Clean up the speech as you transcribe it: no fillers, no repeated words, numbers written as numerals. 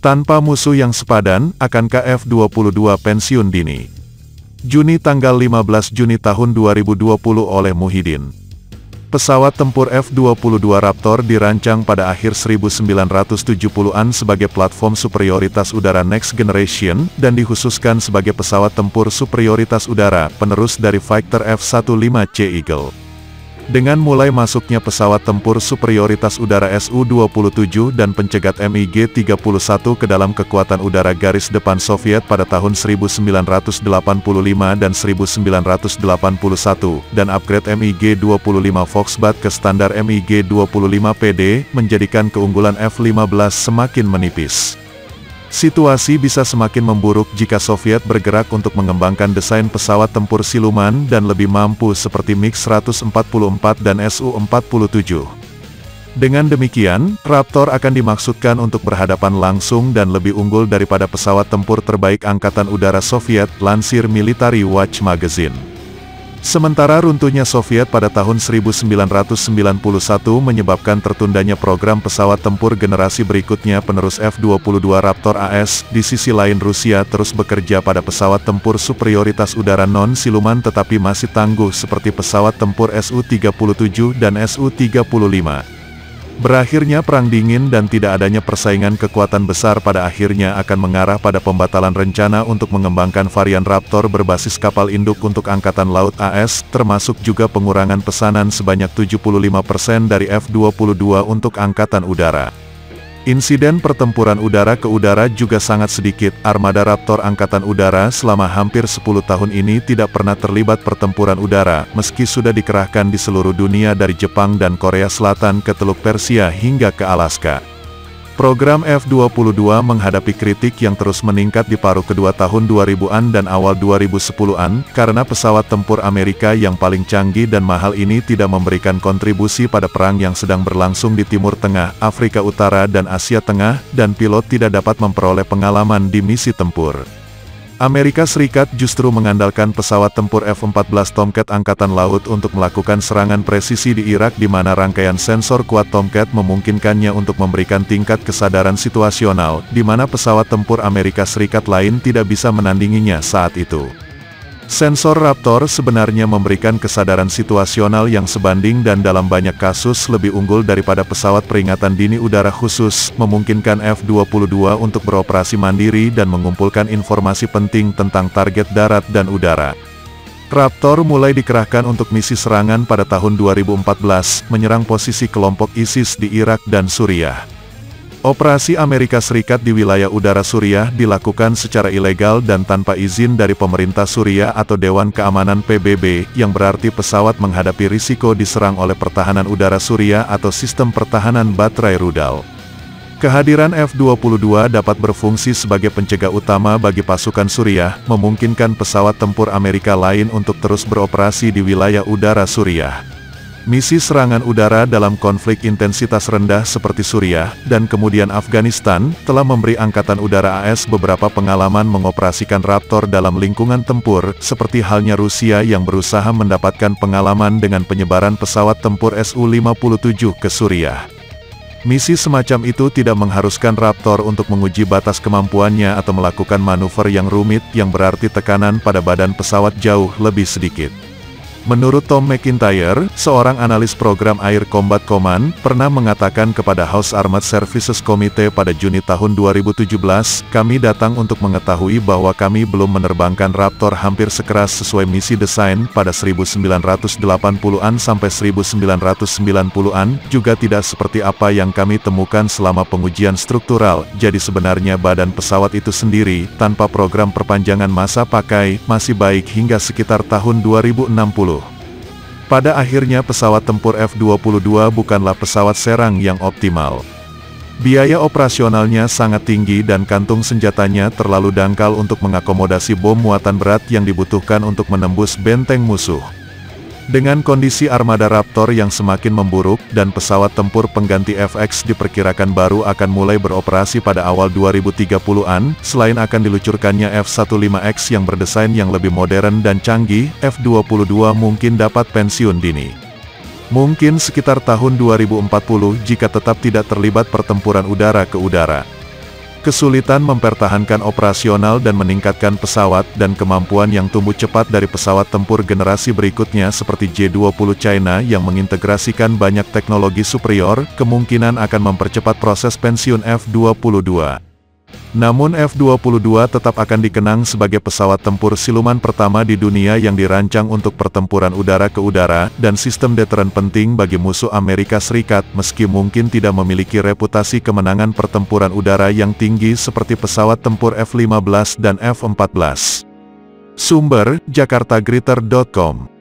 Tanpa musuh yang sepadan, akankah F-22 pensiun dini? Juni tanggal 15 Juni tahun 2020 oleh Muhyiddin. Pesawat tempur F-22 Raptor dirancang pada akhir 1970-an sebagai platform superioritas udara Next Generation, dan dikhususkan sebagai pesawat tempur superioritas udara, penerus dari Fighter F-15C Eagle. Dengan mulai masuknya pesawat tempur superioritas udara Su-27 dan pencegat MiG-31 ke dalam kekuatan udara garis depan Soviet pada tahun 1985 dan 1981, dan upgrade MiG-25 Foxbat ke standar MiG-25PD, menjadikan keunggulan F-15 semakin menipis. Situasi bisa semakin memburuk jika Soviet bergerak untuk mengembangkan desain pesawat tempur siluman dan lebih mampu seperti MiG-144 dan Su-47. Dengan demikian, Raptor akan dimaksudkan untuk berhadapan langsung dan lebih unggul daripada pesawat tempur terbaik Angkatan Udara Soviet, lansir Military Watch Magazine. Sementara runtuhnya Soviet pada tahun 1991 menyebabkan tertundanya program pesawat tempur generasi berikutnya penerus F-22 Raptor AS, di sisi lain Rusia terus bekerja pada pesawat tempur superioritas udara non-siluman tetapi masih tangguh seperti pesawat tempur Su-37 dan Su-35. Berakhirnya Perang Dingin dan tidak adanya persaingan kekuatan besar pada akhirnya akan mengarah pada pembatalan rencana untuk mengembangkan varian Raptor berbasis kapal induk untuk Angkatan Laut AS, termasuk juga pengurangan pesanan sebanyak 75% dari F-22 untuk Angkatan Udara. Insiden pertempuran udara ke udara juga sangat sedikit. Armada Raptor Angkatan Udara selama hampir 10 tahun ini tidak pernah terlibat pertempuran udara, meski sudah dikerahkan di seluruh dunia dari Jepang dan Korea Selatan ke Teluk Persia hingga ke Alaska. Program F-22 menghadapi kritik yang terus meningkat di paruh kedua tahun 2000-an dan awal 2010-an, karena pesawat tempur Amerika yang paling canggih dan mahal ini tidak memberikan kontribusi pada perang yang sedang berlangsung di Timur Tengah, Afrika Utara dan Asia Tengah, dan pilot tidak dapat memperoleh pengalaman di misi tempur. Amerika Serikat justru mengandalkan pesawat tempur F-14 Tomcat Angkatan Laut untuk melakukan serangan presisi di Irak di mana rangkaian sensor kuat Tomcat memungkinkannya untuk memberikan tingkat kesadaran situasional, di mana pesawat tempur Amerika Serikat lain tidak bisa menandinginya saat itu. Sensor Raptor sebenarnya memberikan kesadaran situasional yang sebanding dan dalam banyak kasus lebih unggul daripada pesawat peringatan dini udara khusus, memungkinkan F-22 untuk beroperasi mandiri dan mengumpulkan informasi penting tentang target darat dan udara. Raptor mulai dikerahkan untuk misi serangan pada tahun 2014, menyerang posisi kelompok ISIS di Irak dan Suriah. Operasi Amerika Serikat di wilayah udara Suriah dilakukan secara ilegal dan tanpa izin dari pemerintah Suriah atau Dewan Keamanan PBB, yang berarti pesawat menghadapi risiko diserang oleh pertahanan udara Suriah atau sistem pertahanan baterai rudal. Kehadiran F-22 dapat berfungsi sebagai pencegah utama bagi pasukan Suriah, memungkinkan pesawat tempur Amerika lain untuk terus beroperasi di wilayah udara Suriah. Misi serangan udara dalam konflik intensitas rendah seperti Suriah, dan kemudian Afghanistan, telah memberi Angkatan Udara AS beberapa pengalaman mengoperasikan Raptor dalam lingkungan tempur, seperti halnya Rusia yang berusaha mendapatkan pengalaman dengan penyebaran pesawat tempur Su-57 ke Suriah. Misi semacam itu tidak mengharuskan Raptor untuk menguji batas kemampuannya atau melakukan manuver yang rumit yang berarti tekanan pada badan pesawat jauh lebih sedikit. Menurut Tom McIntyre, seorang analis program Air Combat Command, pernah mengatakan kepada House Armed Services Committee pada Juni tahun 2017, "Kami datang untuk mengetahui bahwa kami belum menerbangkan Raptor hampir sekeras sesuai misi desain pada 1980-an sampai 1990-an, juga tidak seperti apa yang kami temukan selama pengujian struktural, jadi sebenarnya badan pesawat itu sendiri, tanpa program perpanjangan masa pakai, masih baik hingga sekitar tahun 2060. Pada akhirnya pesawat tempur F-22 bukanlah pesawat serang yang optimal. Biaya operasionalnya sangat tinggi dan kantung senjatanya terlalu dangkal untuk mengakomodasi bom muatan berat yang dibutuhkan untuk menembus benteng musuh. Dengan kondisi armada Raptor yang semakin memburuk, dan pesawat tempur pengganti FX diperkirakan baru akan mulai beroperasi pada awal 2030-an, selain akan diluncurkannya F-15X yang berdesain yang lebih modern dan canggih, F-22 mungkin dapat pensiun dini. Mungkin sekitar tahun 2040 jika tetap tidak terlibat pertempuran udara ke udara. Kesulitan mempertahankan operasional dan meningkatkan pesawat dan kemampuan yang tumbuh cepat dari pesawat tempur generasi berikutnya seperti J-20 China yang mengintegrasikan banyak teknologi superior, kemungkinan akan mempercepat proses pensiun F-22. Namun F-22 tetap akan dikenang sebagai pesawat tempur siluman pertama di dunia yang dirancang untuk pertempuran udara ke udara, dan sistem deteren penting bagi musuh Amerika Serikat meski mungkin tidak memiliki reputasi kemenangan pertempuran udara yang tinggi seperti pesawat tempur F-15 dan F-14. Sumber, jakartagritter.com